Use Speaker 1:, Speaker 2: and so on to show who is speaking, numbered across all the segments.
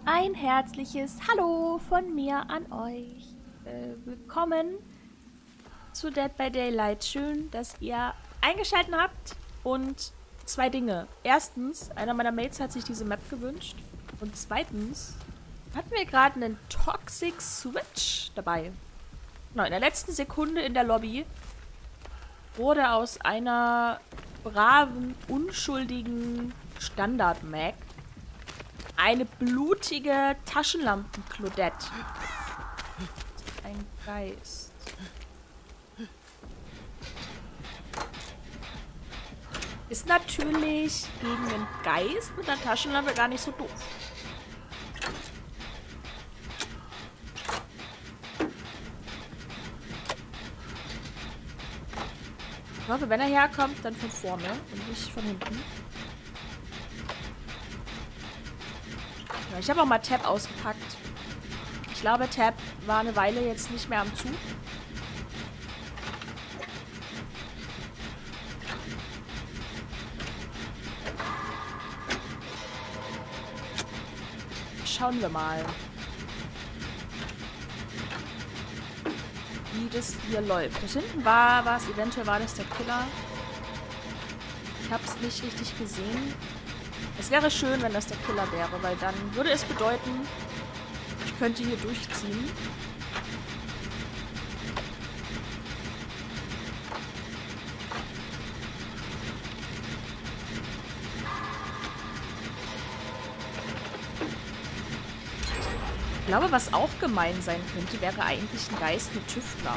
Speaker 1: Ein herzliches Hallo von mir an euch. Willkommen zu Dead by Daylight. Schön, dass ihr eingeschaltet habt. Und zwei Dinge. Erstens, einer meiner Mates hat sich diese Map gewünscht. Und zweitens, hatten wir gerade einen Toxic Switch dabei. Genau, in der letzten Sekunde in der Lobby wurde aus einer braven, unschuldigen Standard-Mac eine blutige Taschenlampen-Claudette. Ein Geist. Ist natürlich gegen einen Geist mit einer Taschenlampe gar nicht so doof. Ich hoffe, wenn er herkommt, dann von vorne und nicht von hinten. Ja, ich habe auch mal Tab ausgepackt. Ich glaube, Tab war eine Weile jetzt nicht mehr am Zug. Schauen wir mal, wie das hier läuft. Das hinten war was, eventuell war das der Killer. Ich habe es nicht richtig gesehen. Es wäre schön, wenn das der Killer wäre, weil dann würde es bedeuten, ich könnte hier durchziehen. Ich glaube, was auch gemein sein könnte, wäre eigentlich ein Geist mit Tüftler.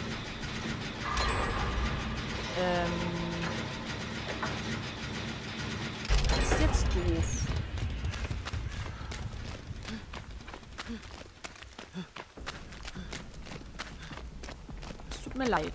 Speaker 1: Das ist jetzt doof. Es tut mir leid.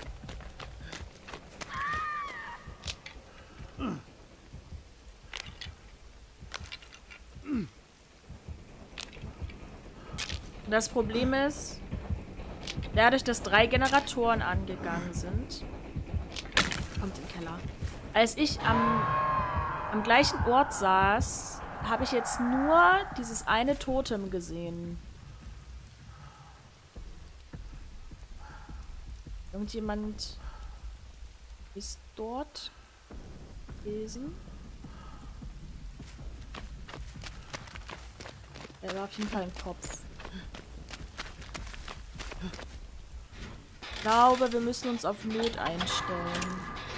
Speaker 1: Das Problem ist, dadurch, dass 3 Generatoren angegangen sind, kommt im Keller. Als ich am gleichen Ort saß, habe ich jetzt nur dieses eine Totem gesehen. Irgendjemand ist dort gewesen. Er war auf jeden Fall im Kopf. Ich glaube, wir müssen uns auf Not einstellen.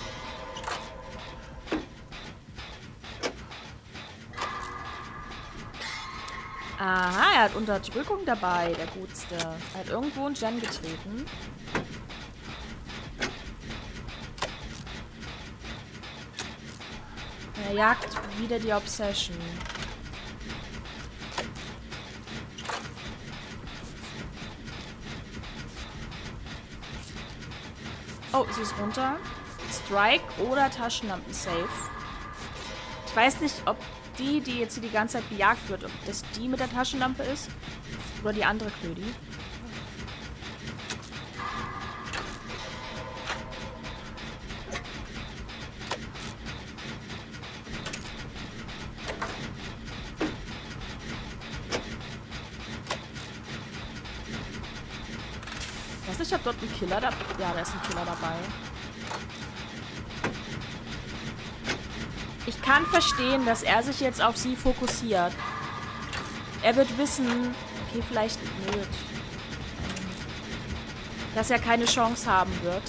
Speaker 1: Aha, er hat Unterdrückung dabei, der Gutste. Er hat irgendwo einen Gen getreten. Er jagt wieder die Obsession. Oh, sie ist runter. Strike oder Taschenlampen safe. Ich weiß nicht, ob die jetzt hier die ganze Zeit bejagt wird, ob das die mit der Taschenlampe ist oder die andere Klödi. Ich weiß nicht, ob dort ein Killer dabei ist. Ja, da ist ein Killer dabei. Ich kann verstehen, dass er sich jetzt auf sie fokussiert. Er wird wissen, okay, vielleicht blöd, dass er keine Chance haben wird.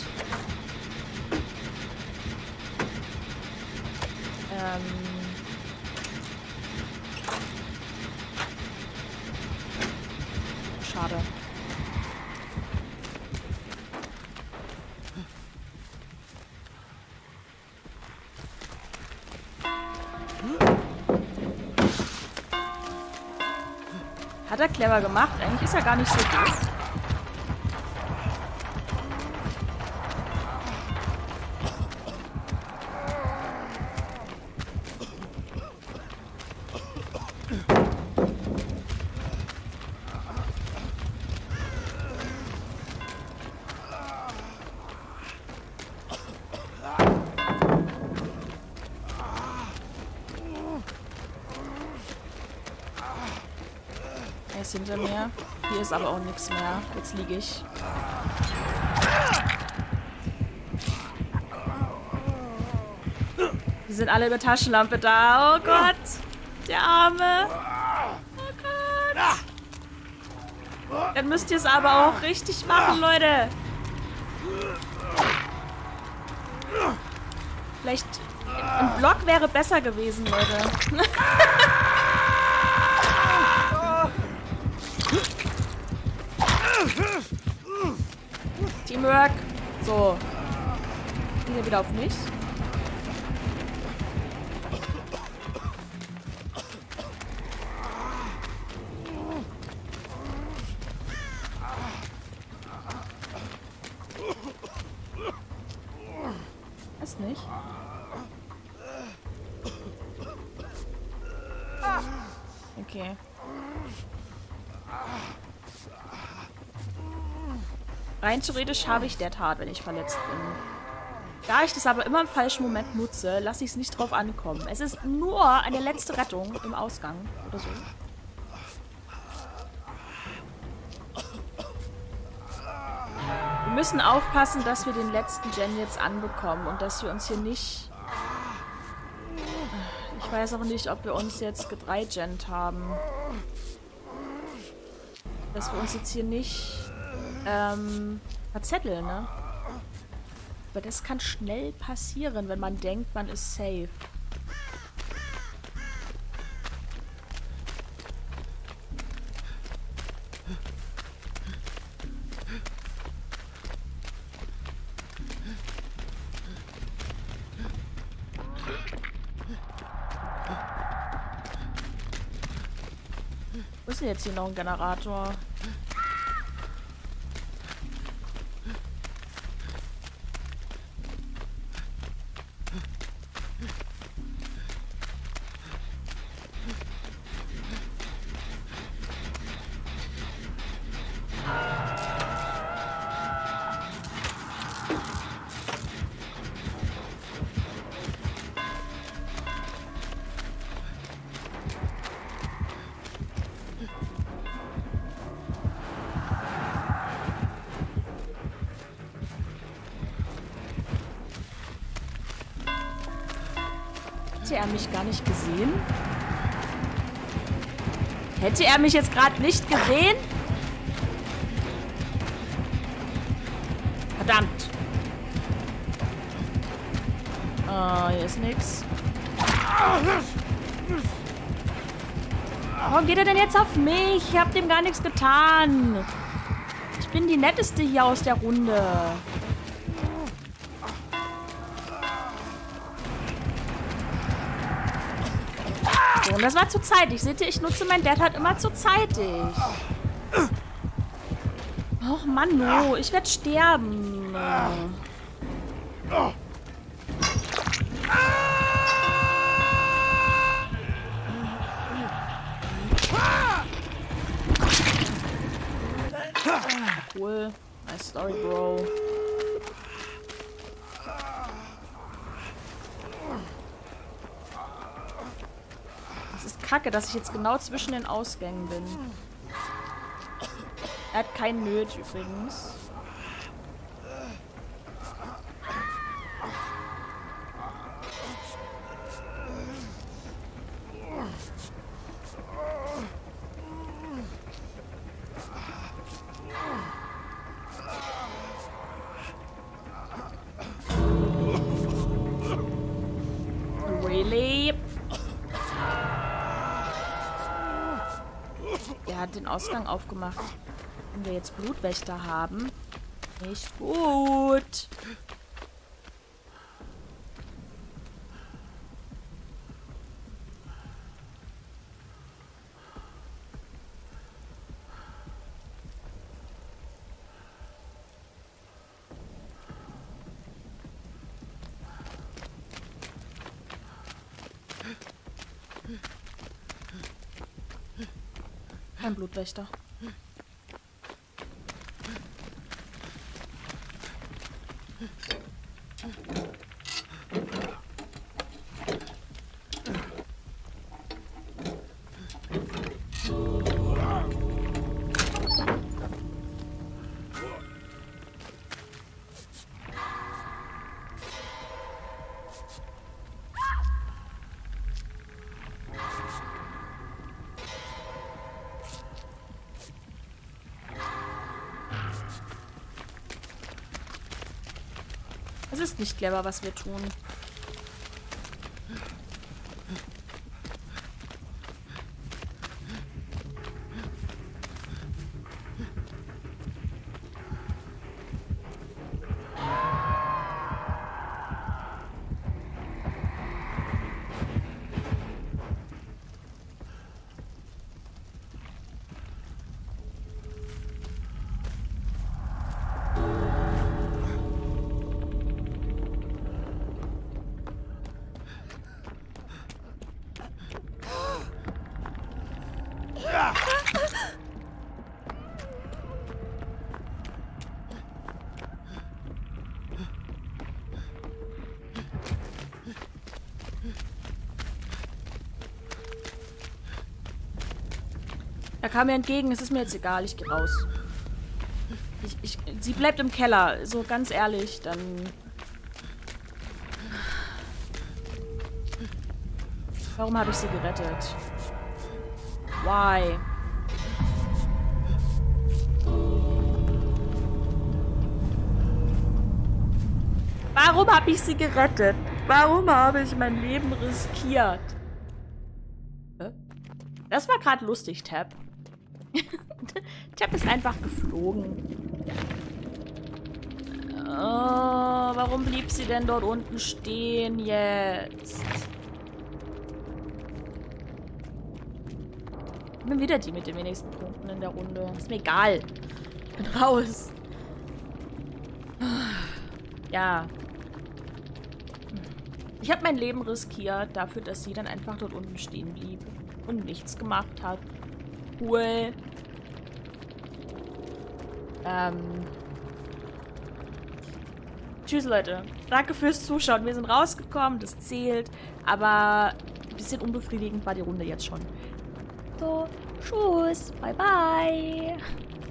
Speaker 1: Schade. Hat er clever gemacht. Eigentlich ist er gar nicht so doof. ist hinter mir. Hier ist aber auch nichts mehr. Jetzt liege ich. Die sind alle mit Taschenlampe da. Oh Gott. Der Arme. Oh Gott. Dann müsst ihr es aber auch richtig machen, Leute. Vielleicht ein Block wäre besser gewesen, Leute. Teamwork. So. Geht er wieder auf mich? Weiß nicht. Okay. Rein theoretisch habe ich Dead Hard, wenn ich verletzt bin. Da ich das aber immer im falschen Moment nutze, lasse ich es nicht drauf ankommen. Es ist nur eine letzte Rettung im Ausgang oder so. Wir müssen aufpassen, dass wir den letzten Gen jetzt anbekommen und dass wir uns hier nicht... Ich weiß auch nicht, ob wir uns jetzt gedreigent haben. Dass wir uns jetzt hier nicht verzetteln, ne? Aber das kann schnell passieren, wenn man denkt, man ist safe. Wo ist denn jetzt hier noch ein Generator? Hätte er mich gar nicht gesehen? Hätte er mich jetzt gerade nicht gesehen? Verdammt. Hier ist nix. Warum geht er denn jetzt auf mich? Ich hab dem gar nichts getan. Ich bin die Netteste hier aus der Runde. So, und das war zu zeitig. Seht ihr, ich nutze mein Dead Hard immer zu zeitig. Och, Mann, no. Ich werde sterben. Cool. Nice story, Bro. Es ist kacke, dass ich jetzt genau zwischen den Ausgängen bin. Er hat keinen Nöt übrigens. Really? Er hat den Ausgang aufgemacht. Wenn wir jetzt Blutwächter haben. Nicht gut. Kein Blutwächter. Das ist nicht clever, was wir tun. Er kam mir entgegen, es ist mir jetzt egal, ich gehe raus. Sie bleibt im Keller, so ganz ehrlich, dann... Warum habe ich sie gerettet? Why? Warum habe ich sie gerettet? Warum habe ich mein Leben riskiert? Das war gerade lustig, Tab. Tab ist einfach geflogen. Oh, warum blieb sie denn dort unten stehen jetzt? Ich bin wieder die mit den wenigsten Punkten in der Runde. Ist mir egal. Ich bin raus. Ja. Ich habe mein Leben riskiert dafür, dass sie dann einfach dort unten stehen blieb und nichts gemacht hat. Cool. Tschüss, Leute. Danke fürs Zuschauen. Wir sind rausgekommen, das zählt. Aber ein bisschen unbefriedigend war die Runde jetzt schon. So, tschüss. Bye, bye.